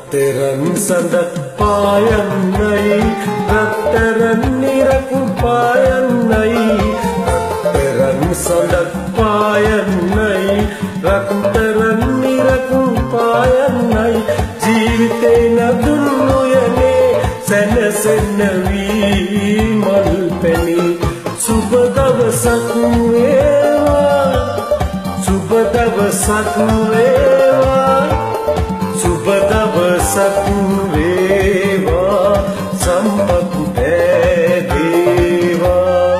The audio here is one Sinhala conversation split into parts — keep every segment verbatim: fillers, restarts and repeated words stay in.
රත්තරන් සඳක් පායන්නයි රත්තරන් නිරකු පායන්නයි රත්තරන් සඳක් පායන්නයි රත්තරන් නිරකු පායන්නයි ජීවිතේ නදුන්නු යනේ සැනසෙන්න වී මල් පැණි සුබ දවසක් වේවා සුබ දවසක් වේවා සුබ දවසක් වේවා සම්පත් දේවා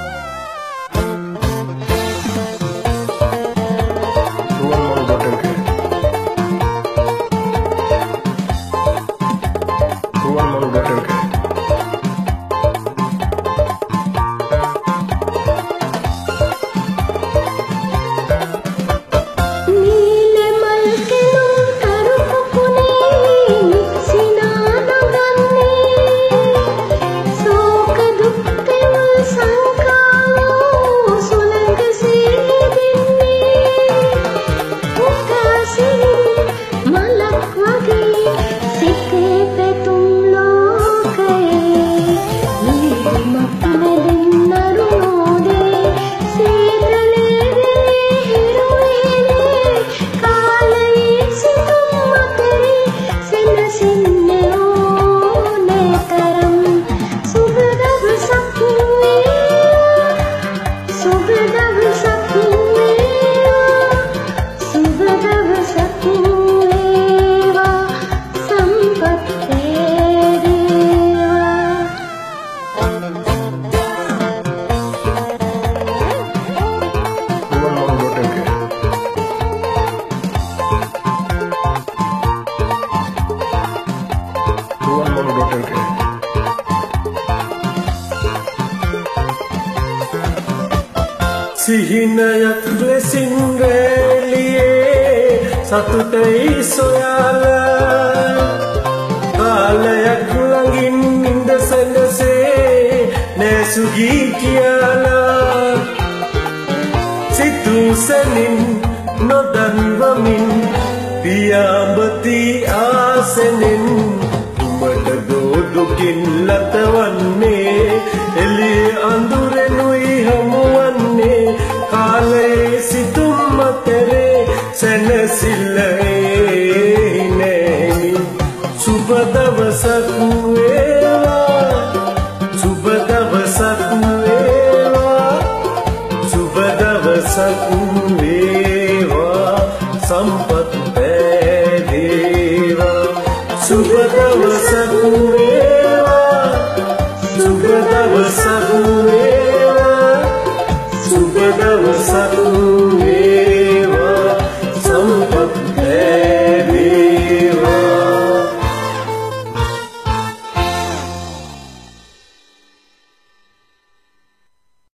සිහිනයක් ලෙසින් රැළියේ සතුටයි සොයාලා කාලයක් ළඟින් ඉඳ සැඟසේ නැසුගී කියලා සිතුසනින් නොදන්වමින් පියාඹති ආසනෙන් උඹට දෝදුකින් ලතවන්නේ එළිය අඳුරෙනුයි හමුවන්නේ කාලයේ සිතුම් අතරේ සැනසිල්ලේ නෑනි සුබ දවසක් වේවා සුබ දවසක් වේවා සුබ දවසක් වේවා